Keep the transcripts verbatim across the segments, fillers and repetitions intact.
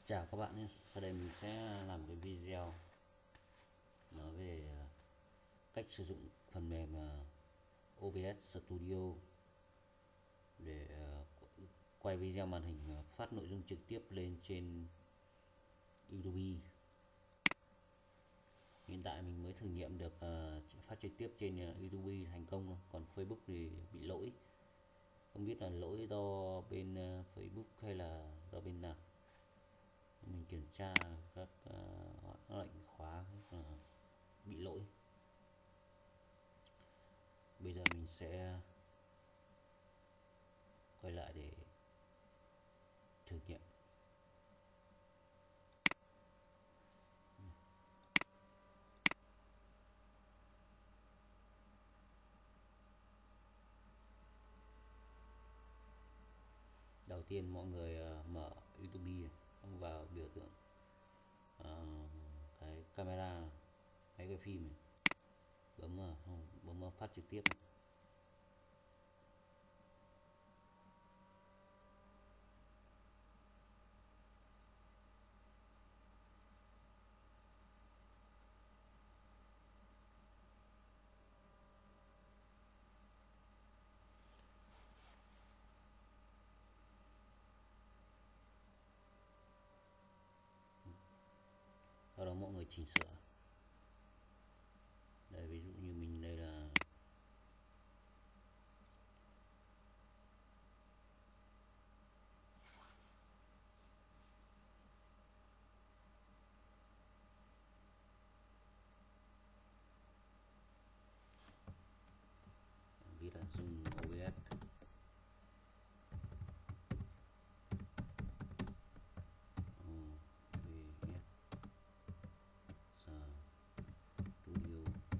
Chào các bạn nhé. Sau đây mình sẽ làm cái video nói về ờ, cách sử dụng phần mềm ờ, o bê ét Studio để ờ, quay video màn hình, ờ, phát nội dung trực tiếp lên trên YouTube. Hiện tại mình mới thử nghiệm được ờ, phát trực tiếp trên ờ, YouTube thành công thôi. Còn Facebook thì bị lỗi. Không biết là lỗi do bên ờ, Facebook hay là do bên nào. Mình kiểm tra các uh, lệnh khóa uh, bị lỗi. Bây giờ mình sẽ quay lại để thử nghiệm. Đầu tiên mọi người uh, mở YouTube, xong vào biểu tượng uh, cái camera hay cái phim này, bấm vào, bấm vào phát trực tiếp này. Sau đó mọi người chỉnh sửa. Đây, ví dụ như mình đây là vì đã dùng o bê ét. Studio.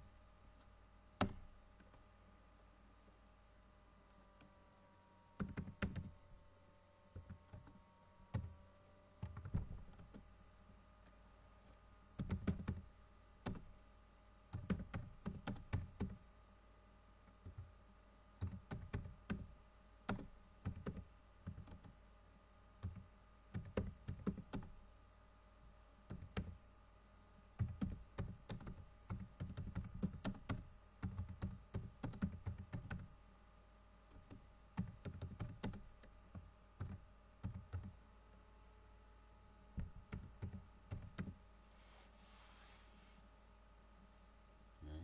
Đấy.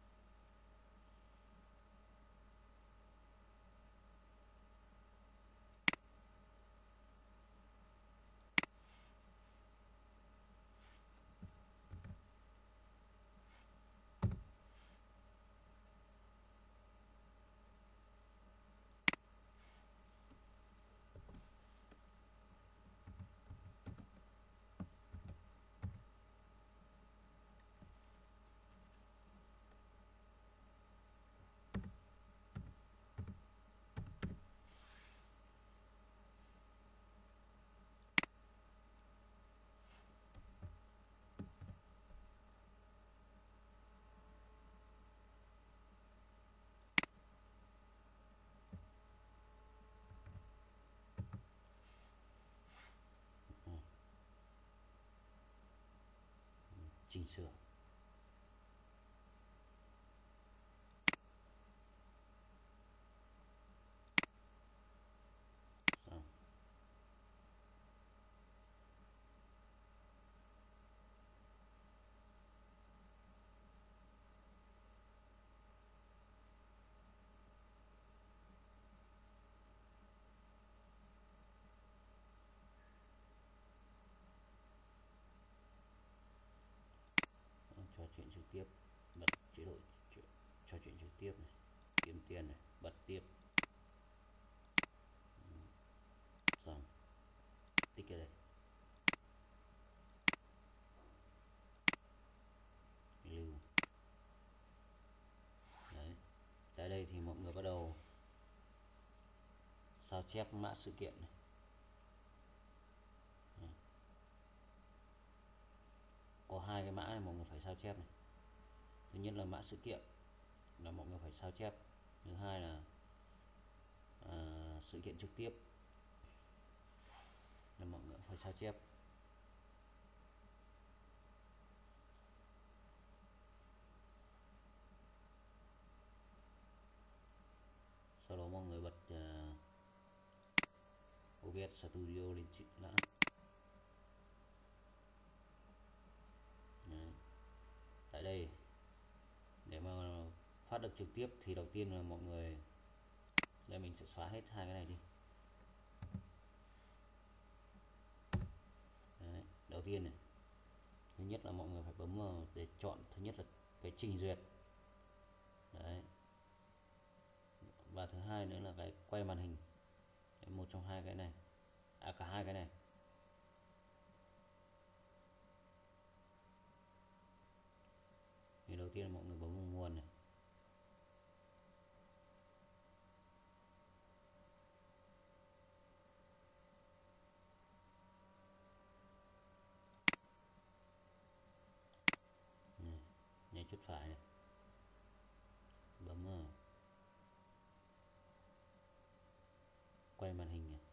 Chỉnh sửa. Xong. Trò chuyện trực tiếp, bật chế độ trò chuyện trực tiếp này, kiếm tiền này, bật tiếp. Xong, tích cái đây, lưu. Đấy. Tại đây thì mọi người bắt đầu sao chép mã sự kiện này. Có hai cái mã này mọi người phải sao chép này. Thứ nhất là mã sự kiện là mọi người phải sao chép. Thứ hai là à, sự kiện trực tiếp là mọi người phải sao chép. bê ét Studio lên triển lãm. Đấy. Tại đây để mà phát được trực tiếp thì đầu tiên là mọi người, đây mình sẽ xóa hết hai cái này đi. Đấy. Đầu tiên này, thứ nhất là mọi người phải bấm vào để chọn, thứ nhất là cái trình duyệt. Đấy. Và thứ hai nữa là cái quay màn hình. Đấy, một trong hai cái này, à cả hai cái này. Thì đầu tiên là mọi người bấm vào nguồn này. Nhảy chuột phải này, bấm vào quay màn hình này.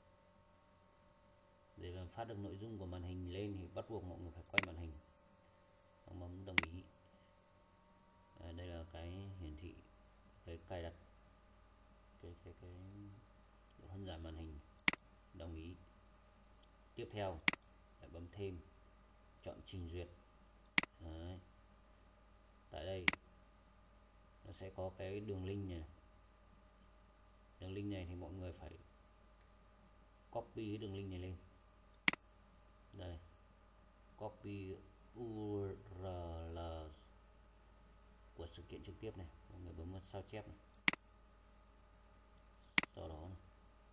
Để mà phát được nội dung của màn hình lên thì bắt buộc mọi người phải quay màn hình. Xong bấm đồng ý. À, đây là cái hiển thị, cái cài đặt cái cái cái độ phân giải màn hình. Đồng ý. Tiếp theo lại bấm thêm, chọn trình duyệt. Đấy. Tại đây nó sẽ có cái đường link này. Đường link này thì mọi người phải copy cái đường link này lên. Đây, copy u rờ lờ của sự kiện trực tiếp này, mọi người bấm vào sao chép này. Sau đó này,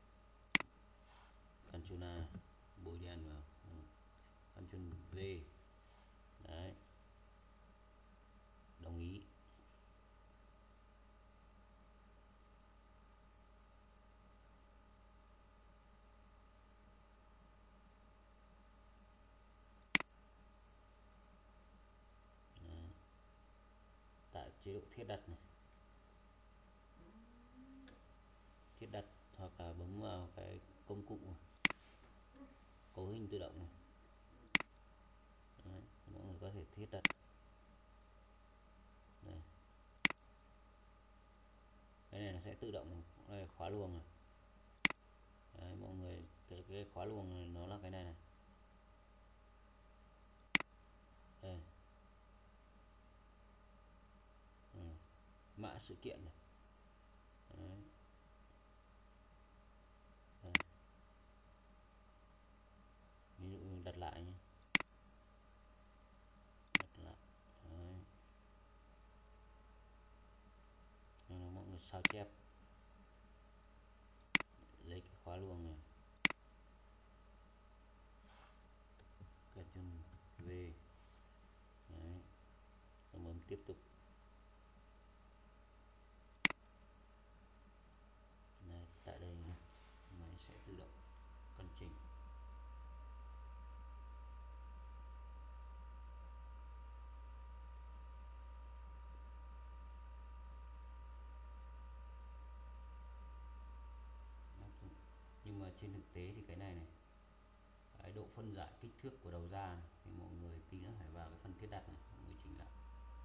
Ctrl A bôi đen vào, Ctrl V. Đấy, đồng ý. Đấy. Tại chế độ thiết đặt này, thiết đặt hoặc là bấm vào cái công cụ cấu hình tự động này. Đấy, mọi người có thể thiết đặt. Đây. Cái này nó sẽ tự động, đây khóa luồng này. Đấy, mọi người cái, cái khóa luồng này nó là cái này này. Đây. Ừ. Mã sự kiện này. Đấy. Đây. Ví dụ đặt lại nhé. Đặt lại. Đấy. Nên mọi người sao chép, lấy cái khóa luồng này, Ctrl V. Đấy. Xong bấm tiếp tục. Đấy, tại đây máy sẽ tự động cân chỉnh. Nhưng mà trên thực tế thì cái này này, cái độ phân giải kích thước của đầu ra này, thì mọi người tí nữa phải vào cái phần thiết đặt này, mọi người chỉnh lại.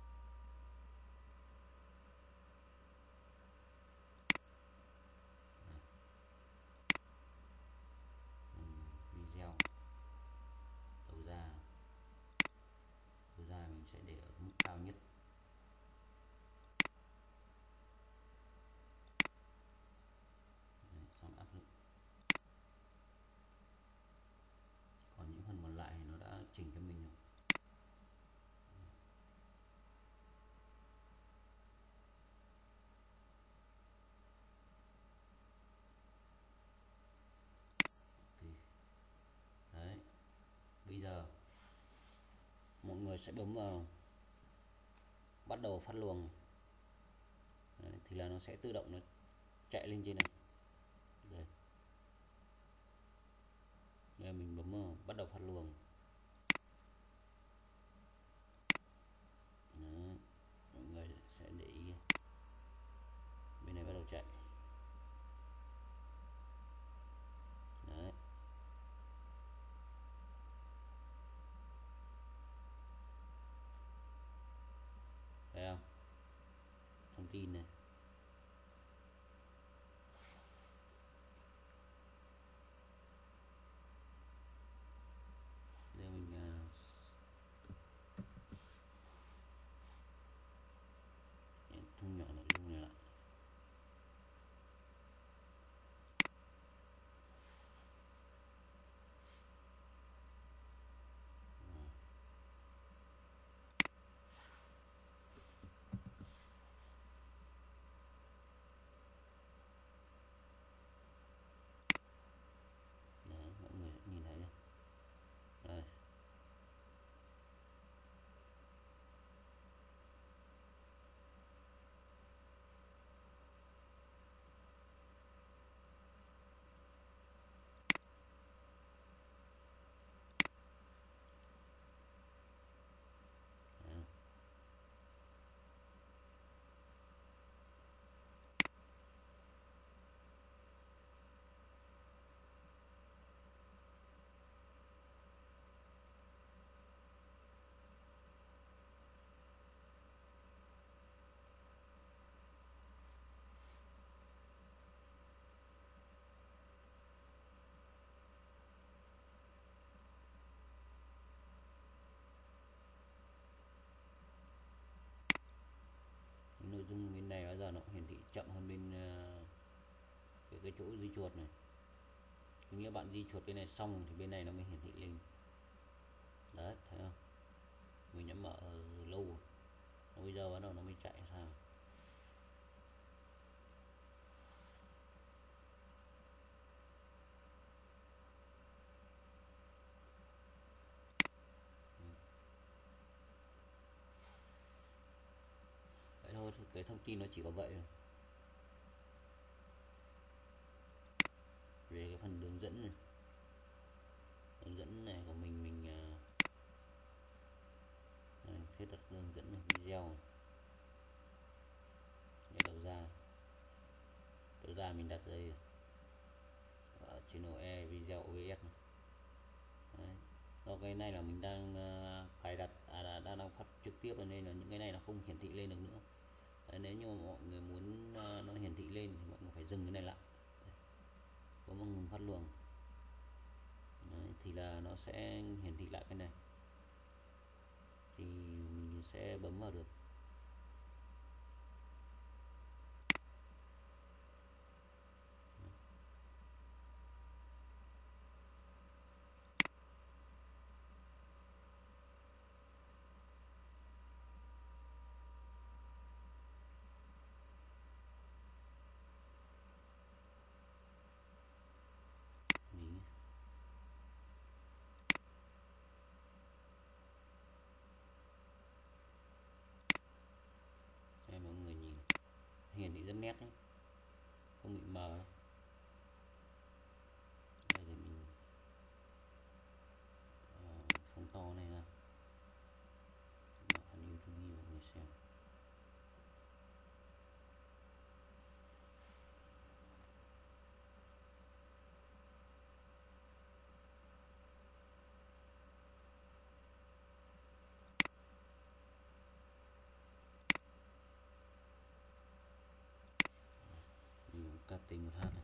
Video đầu ra, đầu ra mình sẽ để ở mức cao nhất. Đấy, xong áp dụng. Còn những phần còn lại thì nó đã chỉnh cho mình rồi. Đấy. Bây giờ mọi người sẽ bấm vào bắt đầu phát luồng. Đấy, thì là nó sẽ tự động nó chạy lên trên này. Đây. Đây mình bấm vào bắt đầu phát luồng. Đấy. Mọi người sẽ để ý bên này bắt đầu chạy. Đấy. Thấy không? Thông tin này. hiển thị chậm hơn bên uh, cái, cái chỗ di chuột này. Nghĩa bạn di chuột bên này xong thì bên này nó mới hiển thị lên. Đấy, thấy không? Mình đã mở lâu rồi. Bây giờ bắt đầu nó mới chạy sao. Vậy thôi, cái thông tin nó chỉ có vậy thôi. Về cái phần hướng dẫn này, hướng dẫn này của mình mình uh, thiết đặt hướng dẫn này, video này. Để đầu ra đầu ra mình đặt đây ở channel E video ô bê ét này. Đấy. Do cái này là mình đang uh, cài đặt à, đã, đang đang phát trực tiếp nên là những cái này nó không hiển thị lên được nữa. Đấy, nếu như mọi người muốn uh, nó hiển thị lên thì mọi người phải dừng cái này lại. Đấy. Có một ngừng phát luồng. Đấy, thì là nó sẽ hiển thị lại cái này thì mình sẽ bấm vào được. Đây mọi người nhìn hiển thị rất nét đấy, không bị mờ. Đây để mình uh, phóng to này ra, mở phần YouTube mọi người xem. Cắt tình một hát này.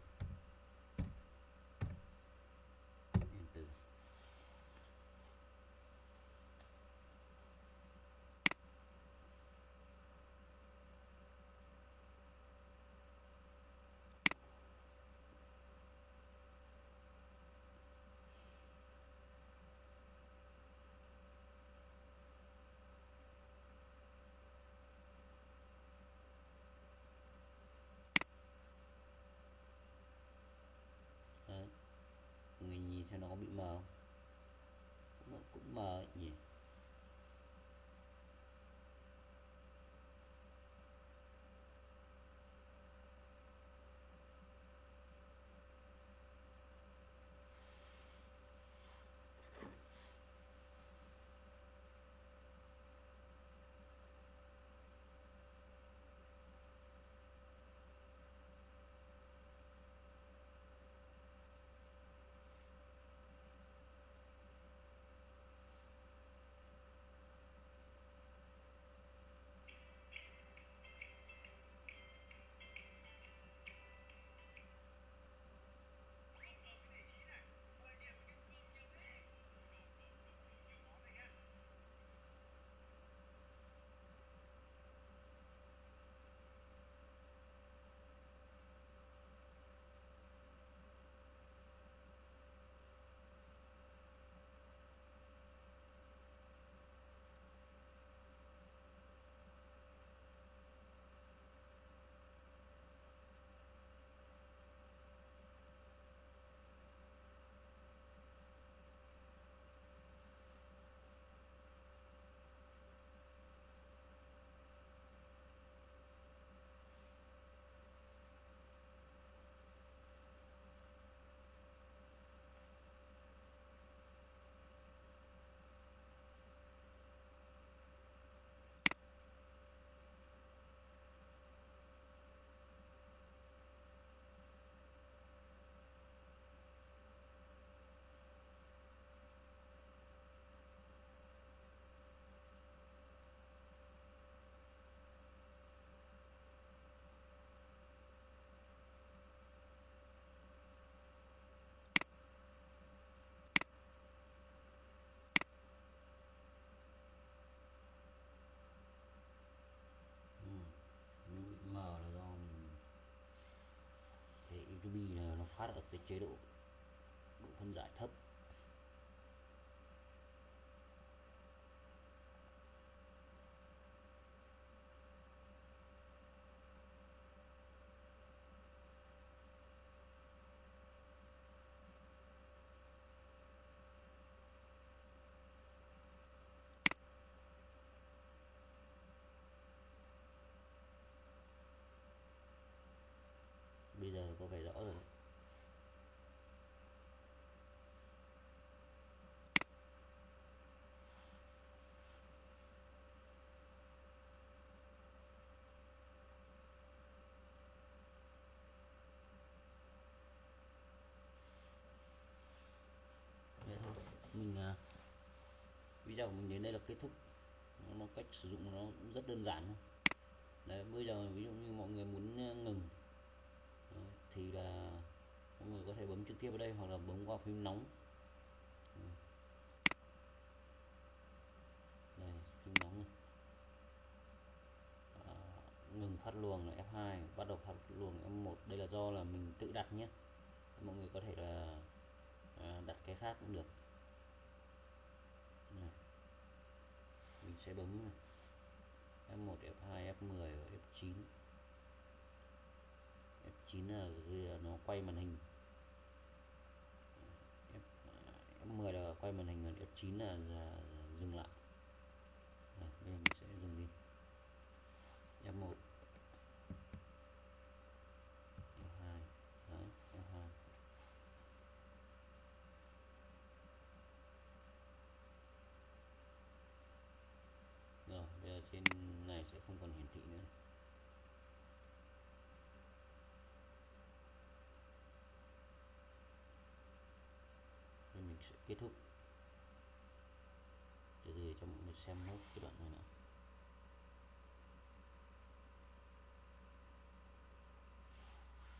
Enter. Đấy. Người nhìn xem nó có bị mờ không? Nó cũng mờ nhỉ. phát ở cái chế độ độ phân giải thấp. Bây giờ có vẻ rõ rồi. Vậy thôi, mình uh, video của mình đến đây là kết thúc. Nó cách sử dụng nó cũng rất đơn giản thôi. Đấy, bây giờ ví dụ như mọi người muốn ngừng đấy, thì là mọi người có thể bấm trực tiếp vào đây hoặc là bấm vào phím nóng. Đây, phím nóng này. À, ngừng phát luồng là F hai, bắt đầu phát luồng F một. Đây là do là mình tự đặt nhé. Mọi người có thể là à, đặt cái khác cũng được. Này. Mình sẽ bấm này. F một, F hai, F mười và F chín. F chín là nó quay màn hình. F, F mười là quay màn hình, còn F chín là, là dừng lại. Đây, bây giờ mình sẽ dừng đi. F một, F hai, đấy, F hai. Rồi, bây giờ trên này sẽ không còn hiển thị nữa. Rồi mình sẽ kết thúc. Từ từ cho mọi người xem nốt cái đoạn này nữa.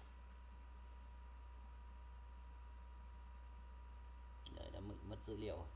Đấy, đã mất dữ liệu.